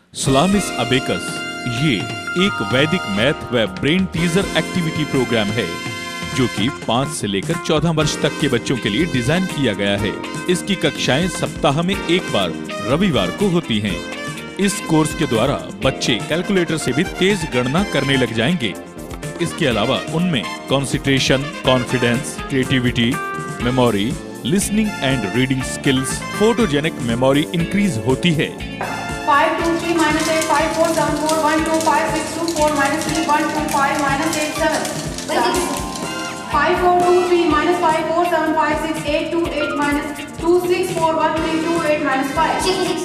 Salamis abacus ये एक वैदिक मैथ व ब्रेन टीजर एक्टिविटी प्रोग्राम है जो कि 5 से लेकर 14 वर्ष तक के बच्चों के लिए डिजाइन किया गया है। इसकी कक्षाएं सप्ताह में एक बार रविवार को होती हैं। इस कोर्स के द्वारा बच्चे कैलकुलेटर से भी तेज गणना करने लग जाएंगे। इसके अलावा उनमें concentration, confidence, creativity, memory, listening and reading skills, photogenic memory increase होती है। 5 2 3 minus 8 5 4 7 4 1 2 5 6 2 4 minus 3 1 2 5 minus 8 7 5 4 2 3 minus 5 4 7 5 6 8 2 8 minus 2 6 4 1 3 2 8 minus 5 6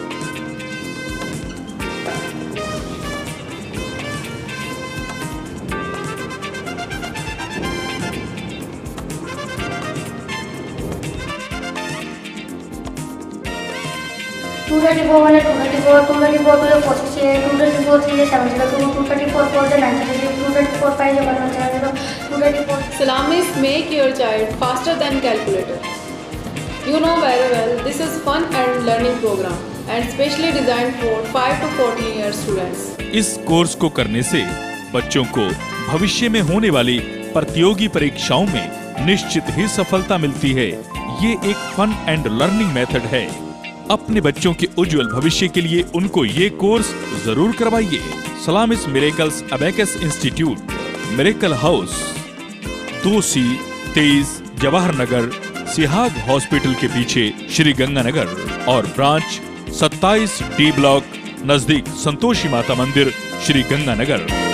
234 মানে 234, 234 হলো 25, 234 3 70, 234 4 90, 234 5 110, 234. Salamis make your child faster than calculator. You know very well this is fun and learning program and specially designed for 5 to 14 year students. इस course को करने से बच्चों को भविष्य में होने वाली प्रतियोगी परीक्षाओं में निश्चित ही सफलता मिलती है। ये एक फन एंड लर्निंग मेथड है। अपने बच्चों के उज्जवल भविष्य के लिए उनको ये कोर्स जरूर करवाइए। सलामिस miracles abacus institute, miracle house, 2C 23 Jawahar Nagar, Sihag hospital के पीछे श्री गंगानगर और ब्रांच 27D ब्लॉक नजदीक संतोषी माता मंदिर, श्री गंगानगर।